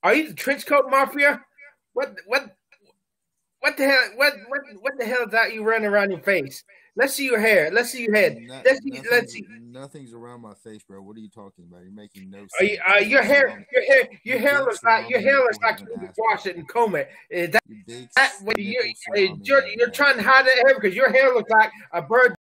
Are you the trench coat mafia? What the hell? What the hell is that you running around your face? Let's see your hair. Let's see your head. Let's see. Nothing's around my face, bro. What are you talking about? You're making no Are you, sense. You your big hair, your hair big looks like salami nipple you having need to wash asshole. it and comb it. You big That way nipple salami having you're trying to asshole. hide that hair because your hair looks like a bird